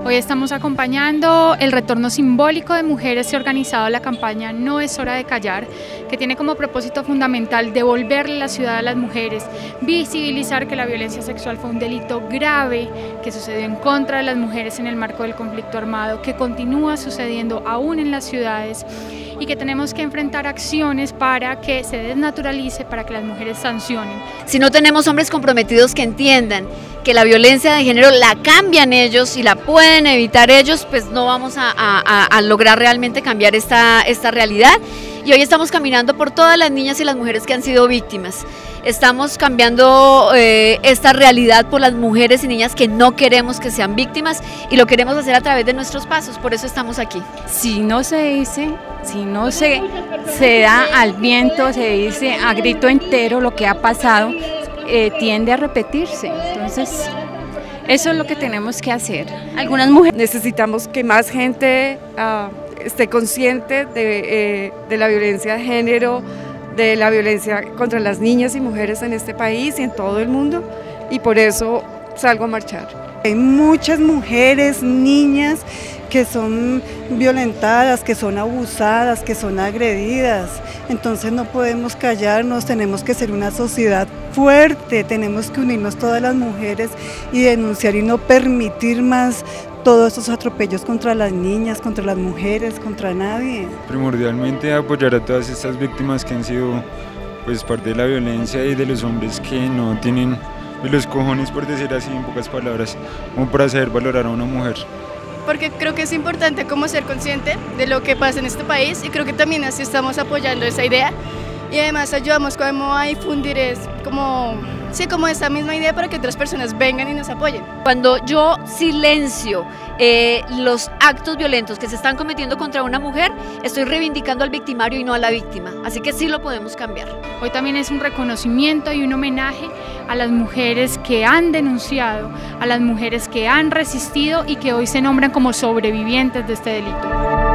Hoy estamos acompañando el retorno simbólico de mujeres que ha organizado la campaña No es hora de callar, que tiene como propósito fundamental devolverle la ciudad a las mujeres, visibilizar que la violencia sexual fue un delito grave que sucedió en contra de las mujeres en el marco del conflicto armado, que continúa sucediendo aún en las ciudades y que tenemos que enfrentar acciones para que se desnaturalice, para que las mujeres sancionen. Si no tenemos hombres comprometidos que entiendan que la violencia de género la cambian ellos y la pueden evitar ellos, pues no vamos a lograr realmente cambiar esta realidad. Y hoy estamos caminando por todas las niñas y las mujeres que han sido víctimas. Estamos cambiando esta realidad por las mujeres y niñas que no queremos que sean víctimas y lo queremos hacer a través de nuestros pasos, por eso estamos aquí. Si no se dice, si no se da al viento, se dice a grito entero lo que ha pasado, tiende a repetirse. Entonces, eso es lo que tenemos que hacer. Algunas mujeres necesitamos que más gente esté consciente de la violencia de género, de la violencia contra las niñas y mujeres en este país y en todo el mundo, y por eso salgo a marchar. Hay muchas mujeres, niñas que son violentadas, que son abusadas, que son agredidas, entonces no podemos callarnos, tenemos que ser una sociedad fuerte, tenemos que unirnos todas las mujeres y denunciar y no permitir más todos estos atropellos contra las niñas, contra las mujeres, contra nadie. Primordialmente apoyar a todas estas víctimas que han sido pues parte de la violencia y de los hombres que no tienen los cojones, por decir así en pocas palabras, como para saber valorar a una mujer. Porque creo que es importante como ser consciente de lo que pasa en este país y creo que también así estamos apoyando esa idea y además ayudamos como a difundir como esa misma idea para que otras personas vengan y nos apoyen. Cuando yo silencio los actos violentos que se están cometiendo contra una mujer, estoy reivindicando al victimario y no a la víctima, así que sí lo podemos cambiar. Hoy también es un reconocimiento y un homenaje a las mujeres que han denunciado, a las mujeres que han resistido y que hoy se nombran como sobrevivientes de este delito.